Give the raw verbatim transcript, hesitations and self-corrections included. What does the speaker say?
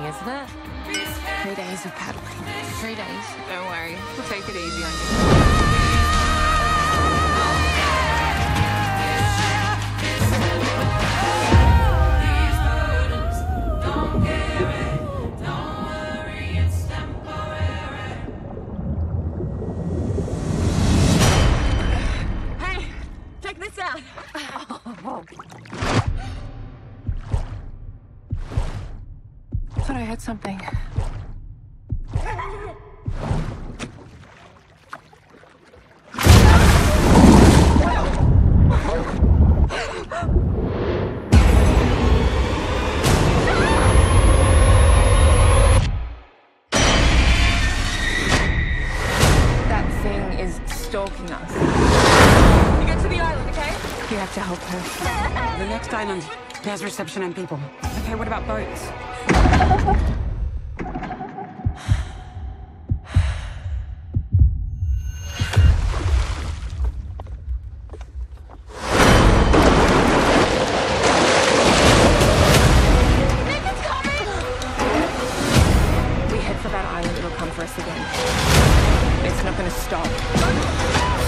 isn't it? Three days of paddling. Three days. Don't worry, we'll take it easy on you. Hey, check this out. I thought I heard something. That thing is stalking us. You get to the island, okay? You have to help her. The next island has reception and people. Okay, what about boats? We head for that island, it'll come for us again. It's not gonna stop.